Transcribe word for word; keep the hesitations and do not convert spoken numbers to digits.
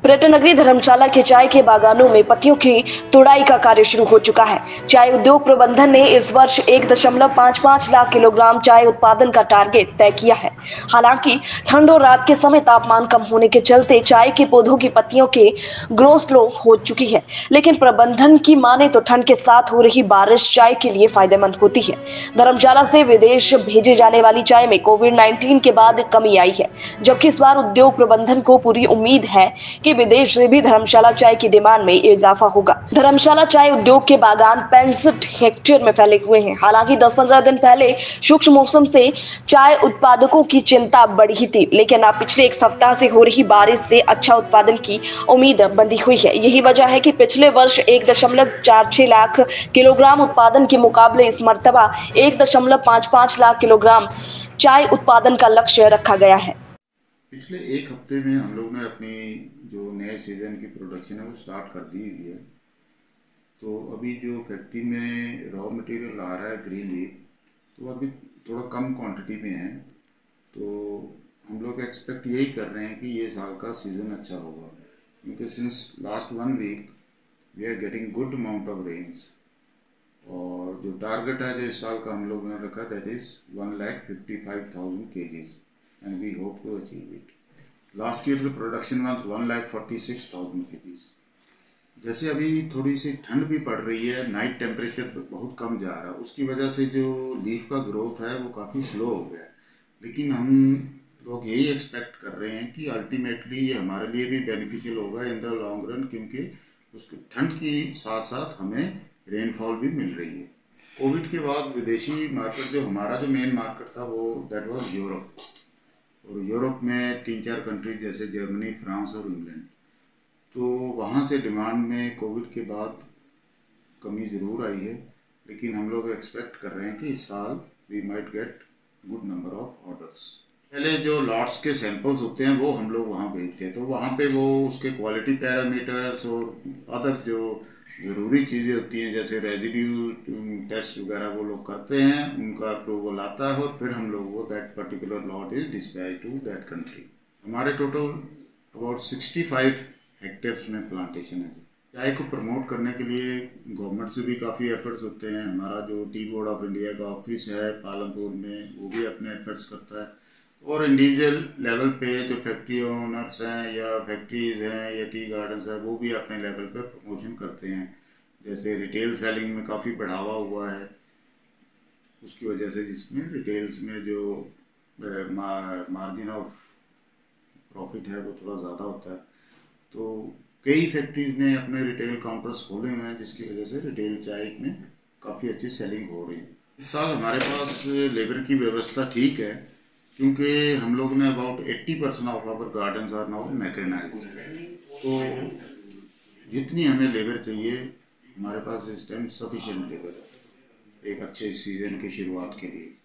पर्यटन नगरी धर्मशाला के चाय के बागानों में पत्तियों की तुड़ाई का कार्य शुरू हो चुका है। चाय उद्योग प्रबंधन ने इस वर्ष एक दशमलव पाँच पाँच लाख किलोग्राम चाय उत्पादन का टारगेट तय किया है। हालांकि ठंड और रात के समय तापमान कम होने के चलते चाय के पौधों की पत्तियों के ग्रोथ स्लो हो चुकी है, लेकिन प्रबंधन की माने तो ठंड के साथ हो रही बारिश चाय के लिए फायदेमंद होती है। धर्मशाला से विदेश भेजे जाने वाली चाय में कोविड नाइन्टीन के बाद कमी आई है, जबकि इस बार उद्योग प्रबंधन को पूरी उम्मीद है कि विदेश से भी धर्मशाला चाय की डिमांड में इजाफा होगा। धर्मशाला चाय उद्योग के बागान पैंसठ हेक्टेयर में फैले हुए हैं। हालांकि दस पंद्रह दिन पहले शुष्क मौसम से चाय उत्पादकों की चिंता बढ़ी थी, लेकिन अब पिछले एक सप्ताह से हो रही बारिश से अच्छा उत्पादन की उम्मीद बंधी हुई है। यही वजह है कि पिछले वर्ष एक दशमलव चार छह लाख किलोग्राम उत्पादन के मुकाबले इस मर्तबा एक दशमलव पाँच पाँच लाख किलोग्राम चाय उत्पादन का लक्ष्य रखा गया है। पिछले एक हफ्ते में हम लोग ने अपनी जो नए सीज़न की प्रोडक्शन है वो स्टार्ट कर दी हुई है। तो अभी जो फैक्ट्री में रॉ मटेरियल आ रहा है ग्रीन लीफ, तो अभी थोड़ा कम क्वांटिटी में है। तो हम लोग एक्सपेक्ट यही कर रहे हैं कि ये साल का सीज़न अच्छा होगा, क्योंकि since last one week we are getting good amount of rains. और जो टारगेट है जो इस साल का हम लोग ने रखा, that is one lakh fifty five thousand K Gs and we hope to achieve it. Last year the production was one lakh forty six thousand kgs. जैसे अभी थोड़ी सी ठंड भी पड़ रही है, नाइट टेम्परेचर बहुत कम जा रहा है, उसकी वजह से जो लीफ का ग्रोथ है वो काफ़ी स्लो हो गया है। लेकिन हम लोग यही एक्सपेक्ट कर रहे हैं कि अल्टीमेटली ये हमारे लिए भी बेनिफिशियल होगा इन द लॉन्ग रन, क्योंकि उसकी ठंड के साथ साथ हमें रेनफॉल भी मिल रही है। कोविड के बाद विदेशी मार्केट, जो हमारा जो मेन मार्केट था वो दैट वाज यूरोप, और यूरोप में तीन चार कंट्रीज जैसे जर्मनी, फ्रांस और इंग्लैंड, तो वहाँ से डिमांड में कोविड के बाद कमी ज़रूर आई है। लेकिन हम लोग एक्सपेक्ट कर रहे हैं कि इस साल we might get good number of orders. पहले जो लॉट्स के सैंपल्स होते हैं वो हम लोग वहाँ भेजते हैं, तो वहाँ पे वो उसके क्वालिटी पैरामीटर्स और अदर जो ज़रूरी चीज़ें होती हैं जैसे रेजिड्यू टेस्ट वगैरह वो लोग करते हैं, उनका अप्रूवल आता है और फिर हम लोग वो that particular lot is dispatch to that country. हमारे total about sixty five hectares में प्लांटेशन है। चाय को प्रमोट करने के लिए गवर्नमेंट से भी काफ़ी एफर्ट्स होते हैं। हमारा जो टी बोर्ड ऑफ इंडिया का ऑफिस है पालमपुर में, वो भी अपने एफर्ट्स करता है, और इंडिविजुअल लेवल पे जो फैक्ट्री ओनर्स हैं या फैक्ट्रीज हैं या टी गार्डन्स हैं वो भी अपने लेवल पे प्रमोशन करते हैं। जैसे रिटेल सेलिंग में काफ़ी बढ़ावा हुआ है, उसकी वजह से जिसमें रिटेल्स में जो मार्जिन ऑफ प्रॉफिट है वो थोड़ा ज़्यादा होता है। तो कई फैक्ट्रीज ने अपने रिटेल काउंटर्स खोले हुए हैं, जिसकी वजह से रिटेल चाय में काफ़ी अच्छी सेलिंग हो रही है। इस साल हमारे पास लेबर की व्यवस्था ठीक है, क्योंकि हम लोग ने अबाउट अस्सी percent of our gardens are now mechanised. तो जितनी हमें लेबर चाहिए हमारे पास इस टाइम सफिशिएंट लेबर है एक अच्छे सीजन की शुरुआत के लिए।